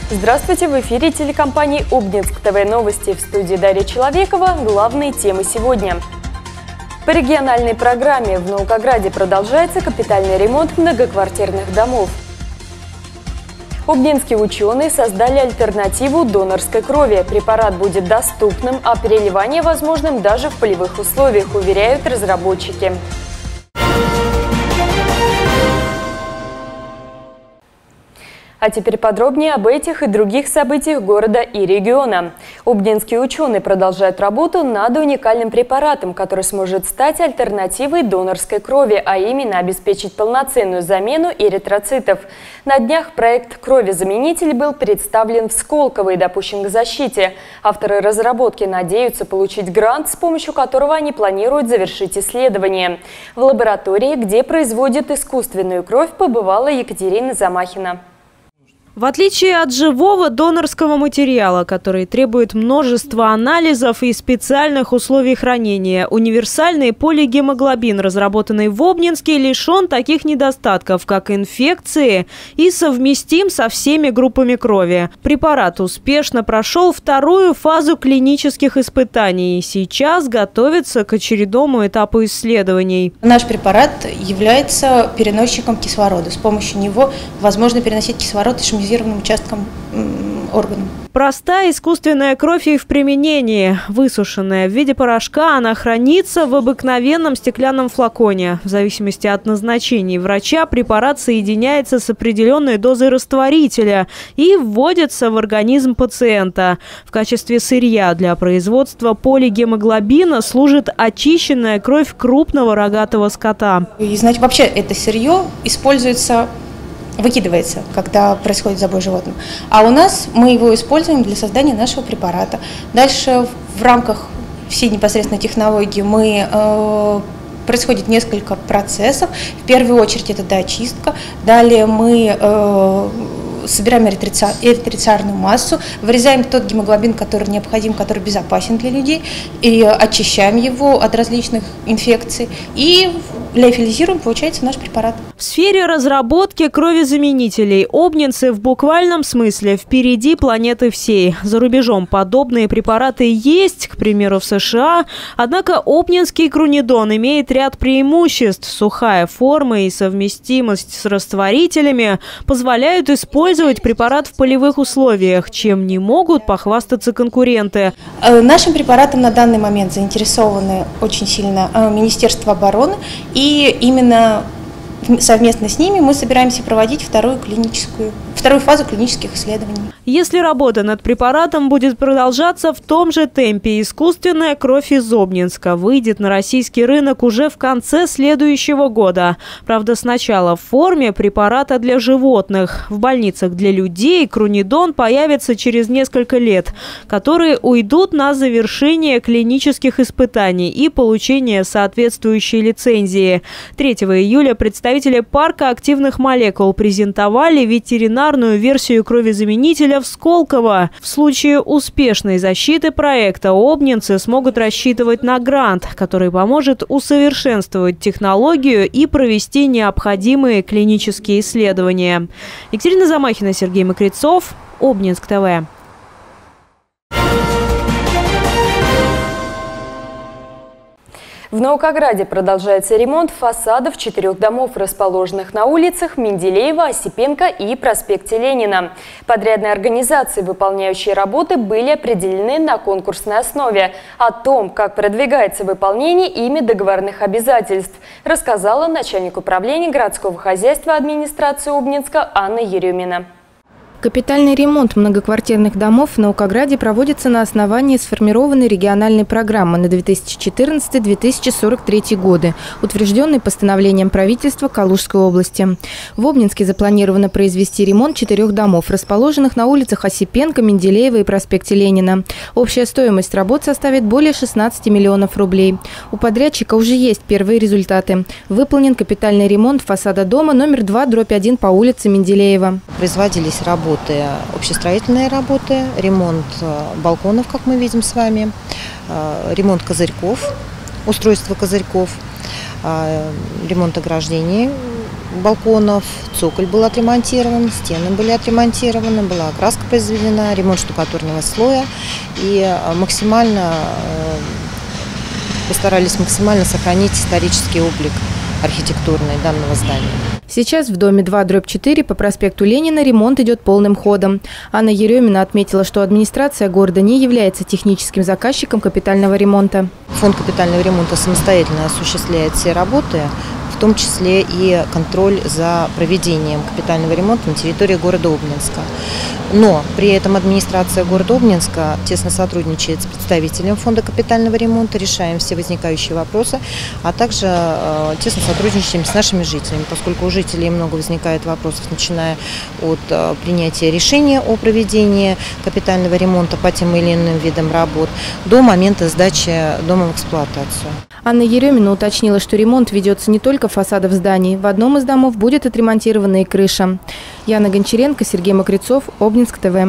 Здравствуйте! В эфире телекомпании «Обнинск ТВ» новости. В студии Дарья Человекова. Главные темы сегодня. По региональной программе в Наукограде продолжается капитальный ремонт многоквартирных домов. Обнинские ученые создали альтернативу донорской крови. Препарат будет доступным, а переливание возможным даже в полевых условиях, уверяют разработчики. А теперь подробнее об этих и других событиях города и региона. Обнинские ученые продолжают работу над уникальным препаратом, который сможет стать альтернативой донорской крови, а именно обеспечить полноценную замену эритроцитов. На днях проект «Крови-заменитель» был представлен в Сколково и допущен к защите. Авторы разработки надеются получить грант, с помощью которого они планируют завершить исследование. В лаборатории, где производят искусственную кровь, побывала Екатерина Замахина. В отличие от живого донорского материала, который требует множества анализов и специальных условий хранения, универсальный полигемоглобин, разработанный в Обнинске, лишен таких недостатков, как инфекции, и совместим со всеми группами крови. Препарат успешно прошел вторую фазу клинических испытаний и сейчас готовится к очередному этапу исследований. Наш препарат является переносчиком кислорода. С помощью него возможно переносить кислород из участкам органов. Простая искусственная кровь и в применении. Высушенная в виде порошка, она хранится в обыкновенном стеклянном флаконе. В зависимости от назначения врача препарат соединяется с определенной дозой растворителя и вводится в организм пациента. В качестве сырья для производства полигемоглобина служит очищенная кровь крупного рогатого скота. И, значит, вообще это сырье выкидывается, когда происходит забой животных. А у нас мы его используем для создания нашего препарата. Дальше в рамках всей непосредственно технологии происходит несколько процессов. В первую очередь это доочистка. Далее мы собираем эритроциарную массу, вырезаем тот гемоглобин, который необходим, который безопасен для людей, и очищаем его от различных инфекций и леофилизируем, получается наш препарат. В сфере разработки кровезаменителей обнинцы в буквальном смысле впереди планеты всей. За рубежом подобные препараты есть, к примеру, в США. Однако обнинский крунидон имеет ряд преимуществ. Сухая форма и совместимость с растворителями позволяют использовать препарат в полевых условиях, чем не могут похвастаться конкуренты. Нашим препаратом на данный момент заинтересованы очень сильно Министерство обороны, и именно совместно с ними мы собираемся проводить вторую фазу клинических исследований. Если работа над препаратом будет продолжаться в том же темпе, искусственная кровь из Обнинска выйдет на российский рынок уже в конце следующего года. Правда, сначала в форме препарата для животных. В больницах для людей крунидон появится через несколько лет, которые уйдут на завершение клинических испытаний и получение соответствующей лицензии. 3 июля представители парка активных молекул презентовали ветеринарную версию кровезаменителя в Сколково. В случае успешной защиты проекта обнинцы смогут рассчитывать на грант, который поможет усовершенствовать технологию и провести необходимые клинические исследования. Екатерина Замахина, Сергей Мокрицов, Обнинск ТВ. В Наукограде продолжается ремонт фасадов 4 домов, расположенных на улицах Менделеева, Осипенко и проспекте Ленина. Подрядные организации, выполняющие работы, были определены на конкурсной основе. О том, как продвигается выполнение ими договорных обязательств, рассказала начальник управления городского хозяйства администрации Обнинска Анна Еремина. Капитальный ремонт многоквартирных домов в Наукограде проводится на основании сформированной региональной программы на 2014-2043 годы, утвержденной постановлением правительства Калужской области. В Обнинске запланировано произвести ремонт 4 домов, расположенных на улицах Осипенко, Менделеева и проспекте Ленина. Общая стоимость работ составит более 16 миллионов рублей. У подрядчика уже есть первые результаты. Выполнен капитальный ремонт фасада дома номер 2/1 по улице Менделеева. Производились работы, общестроительные работы, ремонт балконов, как мы видим с вами, ремонт козырьков, устройство козырьков, ремонт ограждений балконов, цоколь был отремонтирован, стены были отремонтированы, была окраска произведена, ремонт штукатурного слоя и постарались максимально сохранить исторический облик архитектурный данного здания. Сейчас в доме 2/4 по проспекту Ленина ремонт идет полным ходом. Анна Еремина отметила, что администрация города не является техническим заказчиком капитального ремонта. Фонд капитального ремонта самостоятельно осуществляет все работы, в том числе и контроль за проведением капитального ремонта на территории города Обнинска. Но при этом администрация города Обнинска тесно сотрудничает с представителем фонда капитального ремонта, решаем все возникающие вопросы, а также тесно сотрудничаем с нашими жителями, поскольку у жителей много возникает вопросов, начиная от принятия решения о проведении капитального ремонта по тем или иным видам работ до момента сдачи дома в эксплуатацию. Анна Еремина уточнила, что ремонт ведется не только фасадов зданий. В одном из домов будет отремонтирована и крыша. Яна Гончаренко, Сергей Мокрицов, Обнинск ТВ.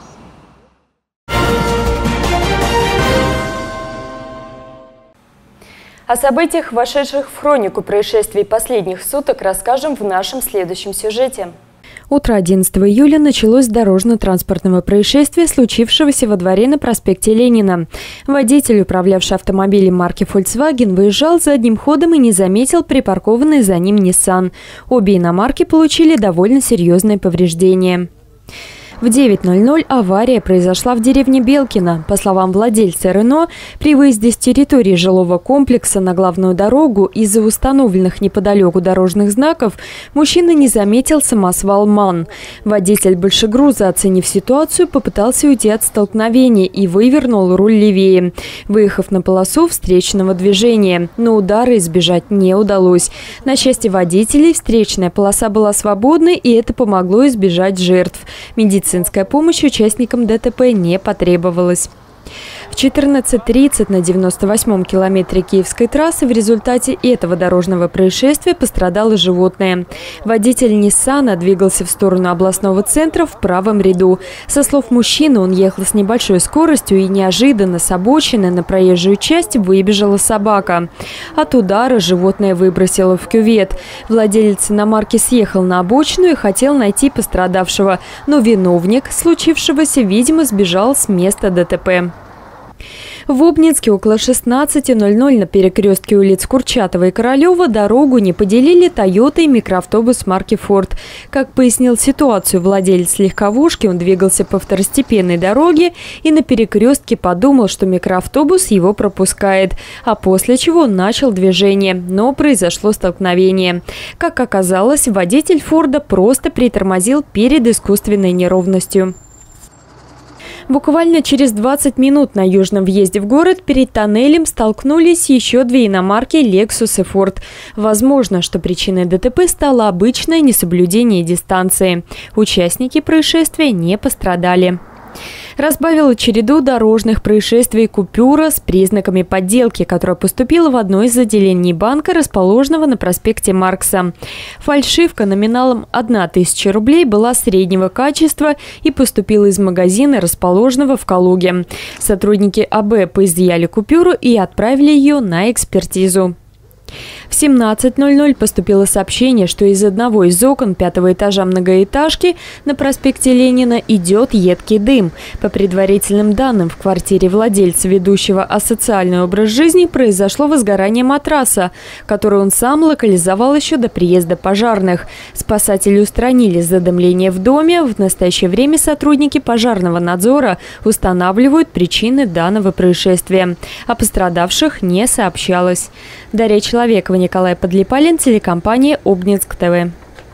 О событиях, вошедших в хронику происшествий последних суток, расскажем в нашем следующем сюжете. Утро 11 июля началось с дорожно-транспортного происшествия, случившегося во дворе на проспекте Ленина. Водитель, управлявший автомобилем марки Volkswagen, выезжал задним ходом и не заметил припаркованный за ним Nissan. Обе иномарки получили довольно серьезные повреждения. В 9:00 авария произошла в деревне Белкино. По словам владельца Рено, при выезде с территории жилого комплекса на главную дорогу из-за установленных неподалеку дорожных знаков мужчина не заметил самосвал МАН. Водитель большегруза, оценив ситуацию, попытался уйти от столкновения и вывернул руль левее, выехав на полосу встречного движения. Но удара избежать не удалось. На счастье водителей, встречная полоса была свободной, и это помогло избежать жертв. Медицинская помощь участникам ДТП не потребовалась. В 14:30 на 98-м километре Киевской трассы в результате этого дорожного происшествия пострадало животное. Водитель Ниссана двигался в сторону областного центра в правом ряду. Со слов мужчины, он ехал с небольшой скоростью и неожиданно с обочины на проезжую часть выбежала собака. От удара животное выбросило в кювет. Владелец иномарки съехал на обочину и хотел найти пострадавшего, но виновник случившегося, видимо, сбежал с места ДТП. В Обнинске около 16:00 на перекрестке улиц Курчатова и Королева дорогу не поделили Toyota и микроавтобус марки Ford. Как пояснил ситуацию владелец легковушки, он двигался по второстепенной дороге и на перекрестке подумал, что микроавтобус его пропускает, а после чего начал движение, но произошло столкновение. Как оказалось, водитель Форда просто притормозил перед искусственной неровностью. Буквально через 20 минут на южном въезде в город перед тоннелем столкнулись еще две иномарки Lexus и Ford. Возможно, что причиной ДТП стало обычное несоблюдение дистанции. Участники происшествия не пострадали. Разбавила череду дорожных происшествий купюра с признаками подделки, которая поступила в одно из отделений банка, расположенного на проспекте Маркса. Фальшивка номиналом 1000 рублей была среднего качества и поступила из магазина, расположенного в Калуге. Сотрудники АБ поизъяли купюру и отправили ее на экспертизу. В 17:00 поступило сообщение, что из одного из окон 5-го этажа многоэтажки на проспекте Ленина идет едкий дым. По предварительным данным, в квартире владельца, ведущего асоциальный образ жизни, произошло возгорание матраса, который он сам локализовал еще до приезда пожарных. Спасатели устранили задымление в доме. В настоящее время сотрудники пожарного надзора устанавливают причины данного происшествия. О пострадавших не сообщалось. Дарья Человекова, Николай Подлипалин, телекомпания Обнинск ТВ.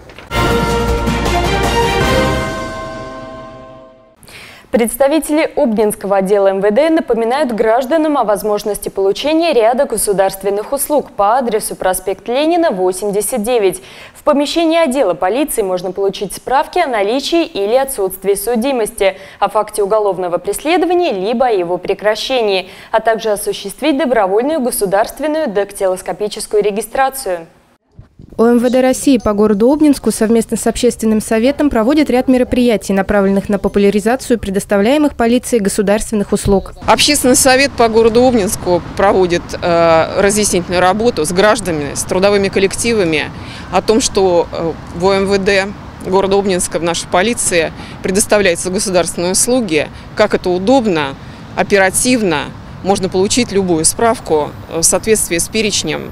Представители Обнинского отдела МВД напоминают гражданам о возможности получения ряда государственных услуг по адресу проспект Ленина, 89. В помещении отдела полиции можно получить справки о наличии или отсутствии судимости, о факте уголовного преследования либо о его прекращении, а также осуществить добровольную государственную дактилоскопическую регистрацию. ОМВД России по городу Обнинску совместно с общественным советом проводит ряд мероприятий, направленных на популяризацию предоставляемых полицией государственных услуг. Общественный совет по городу Обнинску проводит разъяснительную работу с гражданами, с трудовыми коллективами о том, что в ОМВД города Обнинска, в нашей полиции предоставляются государственные услуги, как это удобно, оперативно. Можно получить любую справку в соответствии с перечнем,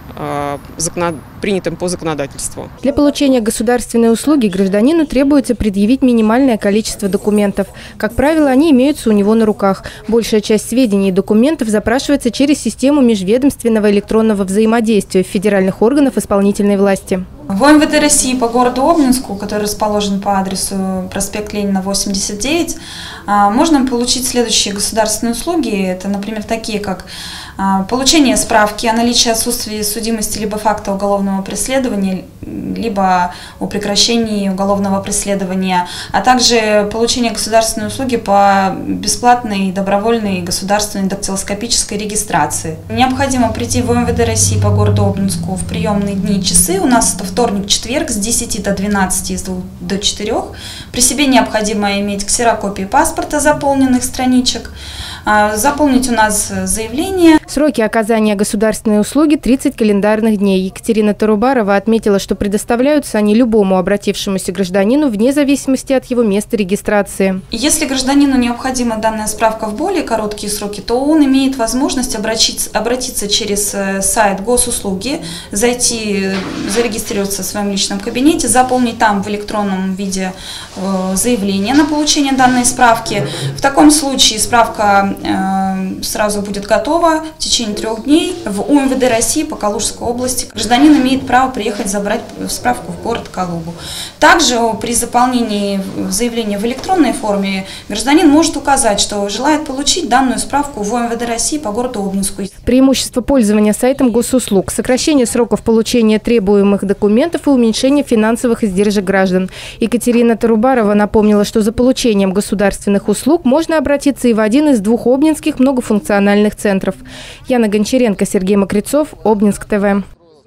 принятым по законодательству. Для получения государственной услуги гражданину требуется предъявить минимальное количество документов. Как правило, они имеются у него на руках. Большая часть сведений и документов запрашивается через систему межведомственного электронного взаимодействия федеральных органов исполнительной власти. В ОМВД России по городу Обнинску, который расположен по адресу проспект Ленина, 89, можно получить следующие государственные услуги. Это, например, такие как получение справки о наличии отсутствия судимости либо факта уголовного преследования, либо о прекращении уголовного преследования, а также получение государственной услуги по бесплатной добровольной государственной дактилоскопической регистрации. Необходимо прийти в ОМВД России по городу Обнинску в приемные дни и часы. У нас это вторник, четверг с 10 до 12, с 2 до 4. При себе необходимо иметь ксерокопии паспорта заполненных страничек, заполнить у нас заявление. Сроки оказания государственной услуги – 30 календарных дней. Екатерина Тарубарова отметила, что предоставляются они любому обратившемуся гражданину вне зависимости от его места регистрации. Если гражданину необходима данная справка в более короткие сроки, то он имеет возможность обратиться через сайт госуслуги, зайти, зарегистрироваться в своем личном кабинете, заполнить там в электронном виде заявление на получение данной справки. В таком случае справка сразу будет готова в течение 3 дней в УМВД России по Калужской области. Гражданин имеет право приехать забрать справку в город Калугу. Также при заполнении заявления в электронной форме гражданин может указать, что желает получить данную справку в УМВД России по городу Обнинску. Преимущество пользования сайтом госуслуг – сокращение сроков получения требуемых документов и уменьшение финансовых издержек граждан. Екатерина Тарубарова напомнила, что за получением государственных услуг можно обратиться и в один из 2 обнинских многофункциональных центров. Яна Гончаренко, Сергей Мокрицов, Обнинск ТВ.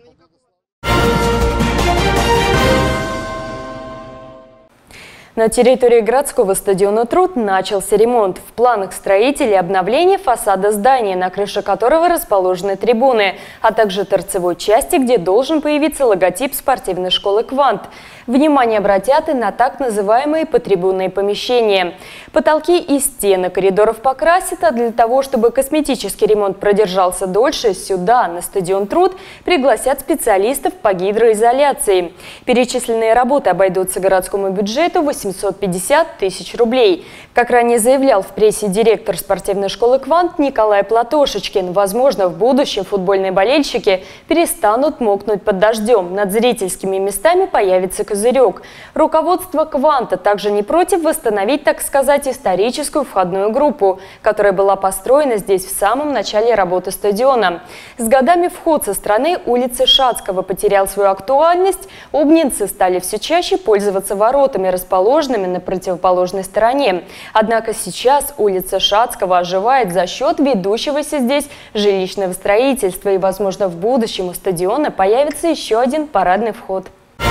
На территории городского стадиона «Труд» начался ремонт. В планах строителей обновление фасада здания, на крыше которого расположены трибуны, а также торцевой части, где должен появиться логотип спортивной школы «Квант». Внимание обратят и на так называемые потрибунные помещения. Потолки и стены коридоров покрасят, а для того, чтобы косметический ремонт продержался дольше, сюда, на стадион «Труд», пригласят специалистов по гидроизоляции. Перечисленные работы обойдутся городскому бюджету 850 тысяч рублей. Как ранее заявлял в прессе директор спортивной школы «Квант» Николай Платошечкин, возможно, в будущем футбольные болельщики перестанут мокнуть под дождем. Над зрительскими местами появится козырек. Руководство «Кванта» также не против восстановить, так сказать, историческую входную группу, которая была построена здесь в самом начале работы стадиона. С годами вход со стороны улицы Шацкого потерял свою актуальность. Обнинцы стали все чаще пользоваться воротами, расположенными на противоположной стороне. Однако сейчас улица Шацкого оживает за счет ведущегося здесь жилищного строительства, и, возможно, в будущем у стадиона появится еще один парадный вход.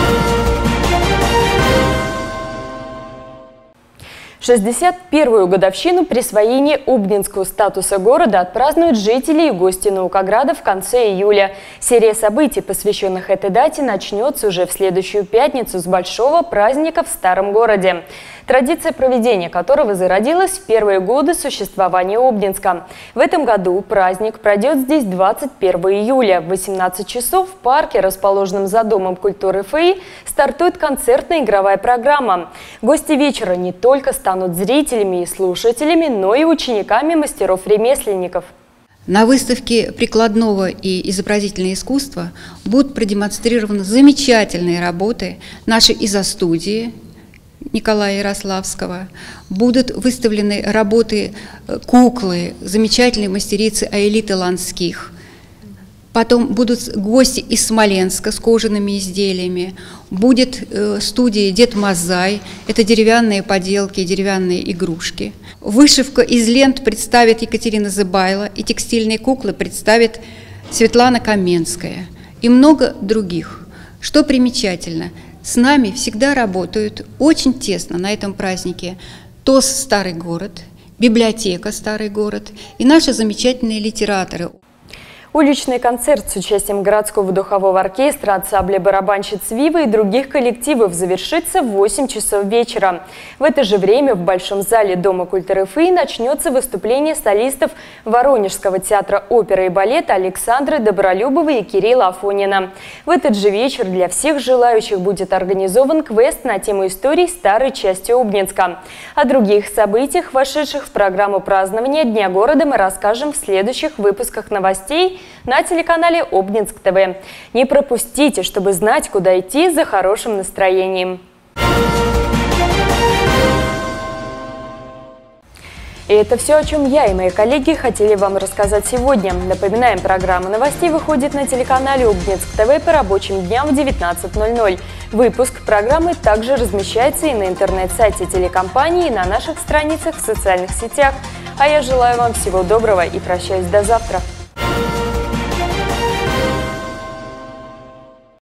61-ю годовщину присвоения обнинского статуса города отпразднуют жители и гости Наукограда в конце июля. Серия событий, посвященных этой дате, начнется уже в следующую пятницу с большого праздника в Старом городе, традиция проведения которого зародилась в первые годы существования Обнинска. В этом году праздник пройдет здесь 21 июля. В 18 часов в парке, расположенном за Домом культуры ФИ, стартует концертно-игровая программа. Гости вечера не только станут зрителями и слушателями, но и учениками мастеров-ремесленников. На выставке прикладного и изобразительного искусства будут продемонстрированы замечательные работы нашей изо-студии Николая Ярославского. Будут выставлены работы куклы замечательной мастерицы Аэлиты Ланских. Потом будут гости из Смоленска с кожаными изделиями. Будет студия «Дед Мазай». Это деревянные поделки, деревянные игрушки. Вышивка из лент представит Екатерина Зыбайло, и текстильные куклы представит Светлана Каменская. И много других. Что примечательно, с нами всегда работают очень тесно на этом празднике ТОС «Старый город», библиотека «Старый город» и наши замечательные литераторы. Уличный концерт с участием городского духового оркестра, ансамбля барабанщиц «Вива» и других коллективов завершится в 8 часов вечера. В это же время в Большом зале Дома культуры ФИ начнется выступление солистов Воронежского театра оперы и балета Александры Добролюбовой и Кирилла Афонина. В этот же вечер для всех желающих будет организован квест на тему истории старой части Обнинска. О других событиях, вошедших в программу празднования Дня города, мы расскажем в следующих выпусках новостей на телеканале Обнинск ТВ. Не пропустите, чтобы знать, куда идти за хорошим настроением. И это все, о чем я и мои коллеги хотели вам рассказать сегодня. Напоминаем, программа новостей выходит на телеканале Обнинск ТВ по рабочим дням в 19:00. Выпуск программы также размещается и на интернет-сайте телекомпании, и на наших страницах в социальных сетях. А я желаю вам всего доброго и прощаюсь до завтра.